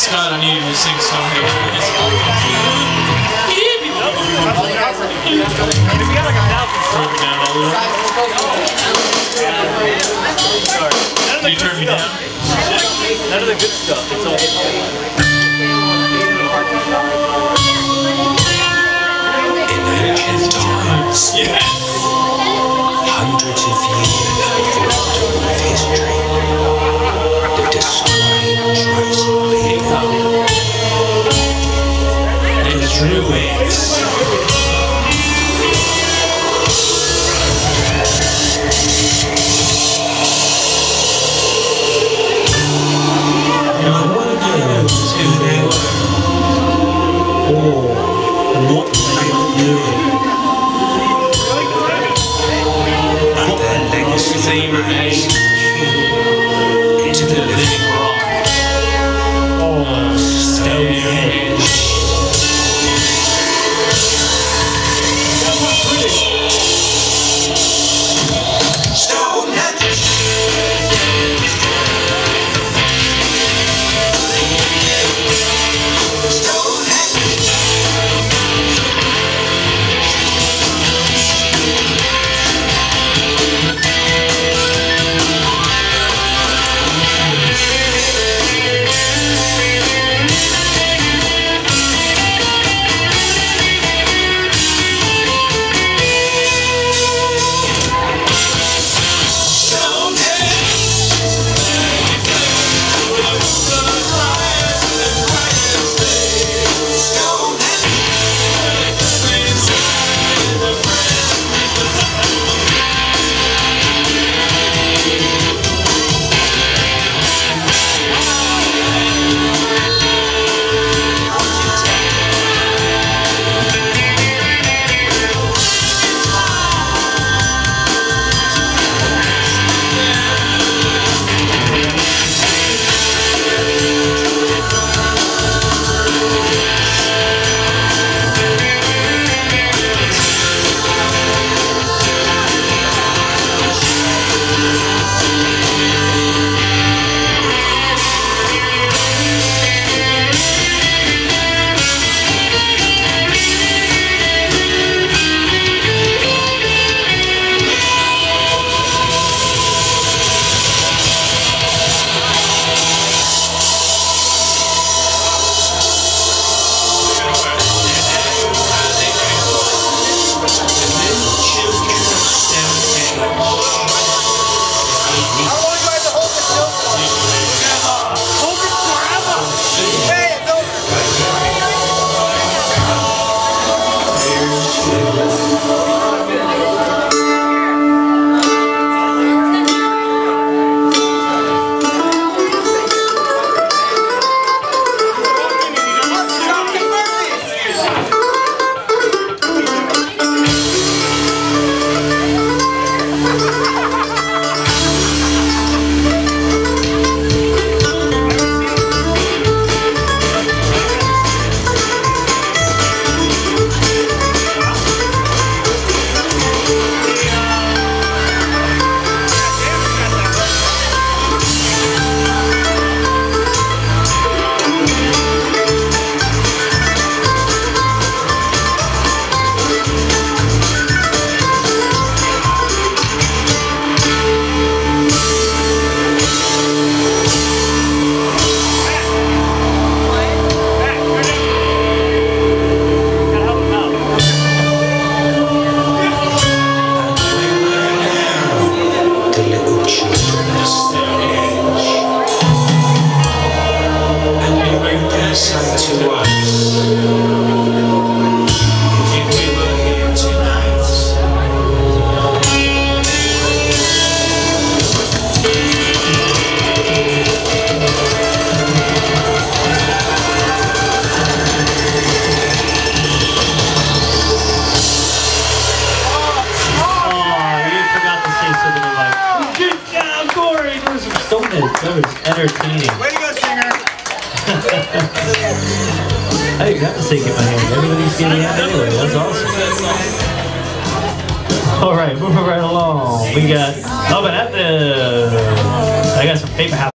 Scott, I need you to sing Stonehenge. You turn me down? None of the good stuff. It's all. In ancient times, hundreds of years before the dawn of history, lived a strange race of people. The Druids. No one knows who they were, or what they were doing. But their legacy remains into the living rock of Stonehenge. That was entertaining. Way to go, singer! Hey, you got to sing in my hand. Everybody's getting out anyway. That's awesome. All right, moving right along. We got, I got some paper.